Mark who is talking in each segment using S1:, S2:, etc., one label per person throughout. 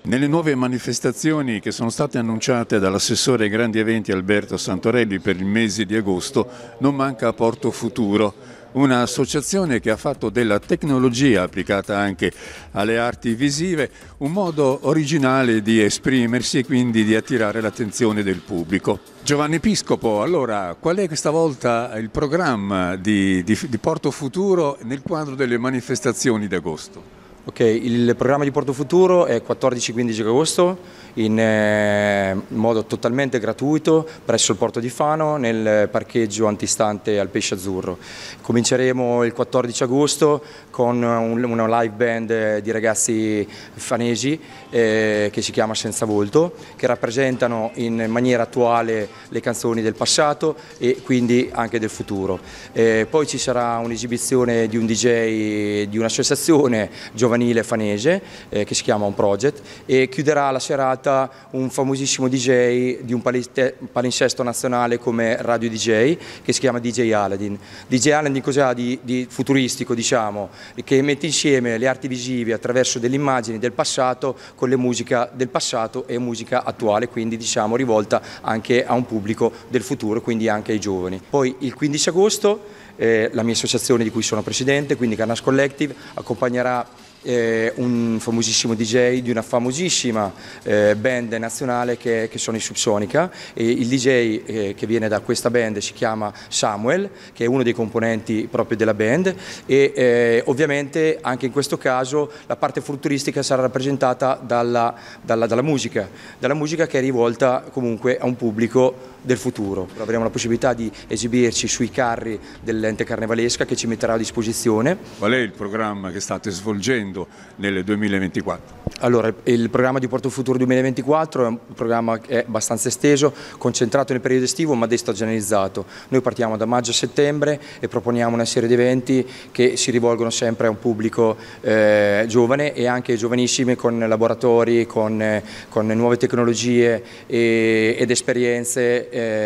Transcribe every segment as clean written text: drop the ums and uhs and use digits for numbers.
S1: Nelle nuove manifestazioni che sono state annunciate dall'assessore ai grandi eventi Alberto Santorelli per il mese di agosto non manca Porto Futuro, un'associazione che ha fatto della tecnologia applicata anche alle arti visive un modo originale di esprimersi e quindi di attirare l'attenzione del pubblico. Giovanni Piscopo, allora qual è questa volta il programma di Porto Futuro nel quadro delle manifestazioni d'agosto?
S2: Ok, il programma di Porto Futuro è 14-15 agosto in modo totalmente gratuito presso il Porto di Fano nel parcheggio antistante al Pesce Azzurro. Cominceremo il 14 agosto con una live band di ragazzi fanesi che si chiama Senza Volto, che rappresentano in maniera attuale le canzoni del passato e quindi anche del futuro. Poi ci sarà un'esibizione di un DJ di un'associazione giovanile fanese che si chiama Un Project, e chiuderà la serata un famosissimo DJ di un palinsesto nazionale come Radio DJ che si chiama DJ Aladdin. DJ Aladdin cos'ha di futuristico, diciamo, che mette insieme le arti visive attraverso delle immagini del passato con le musica del passato e musica attuale, quindi diciamo rivolta anche a un pubblico del futuro, quindi anche ai giovani. Poi il 15 agosto la mia associazione di cui sono presidente, quindi Carnas Collective, accompagnerà un famosissimo DJ di una famosissima band nazionale che sono i Subsonica, e il DJ che viene da questa band si chiama Samuel, che è uno dei componenti proprio della band, e ovviamente anche in questo caso la parte futuristica sarà rappresentata dalla musica che è rivolta comunque a un pubblico del futuro. Avremo la possibilità di esibirci sui carri dell'ente carnevalesca che ci metterà a disposizione.
S1: Qual è il programma che state svolgendo nel 2024?
S2: Allora, il programma di Porto Futuro 2024 è un programma che è abbastanza esteso, concentrato nel periodo estivo ma destagionalizzato. Noi partiamo da maggio a settembre e proponiamo una serie di eventi che si rivolgono sempre a un pubblico giovane e anche giovanissimi, con laboratori, con nuove tecnologie ed esperienze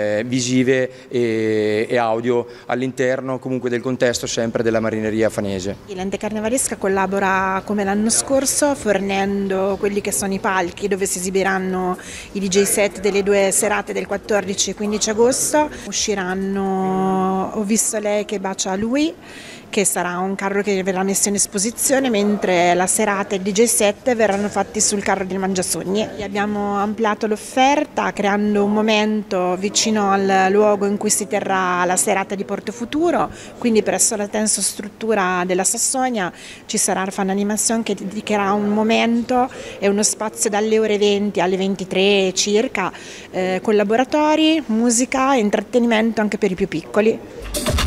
S2: visive e audio all'interno comunque del contesto sempre della marineria fanese.
S3: L'ente carnevalesca collabora come l'anno scorso fornendo quelli che sono i palchi dove si esibiranno i DJ set delle due serate del 14 e 15 agosto. Usciranno Ho visto lei che bacia lui, che sarà un carro che verrà messo in esposizione, mentre la serata e il DJ set verranno fatti sul carro del Mangiasogni. Abbiamo ampliato l'offerta creando un momento vicino al luogo in cui si terrà la serata di Porto Futuro, quindi presso la tensostruttura della Sassonia ci sarà Fan Animation che dedicherà un momento e uno spazio dalle ore 20 alle 23 circa, con laboratori, musica e intrattenimento anche per i più piccoli.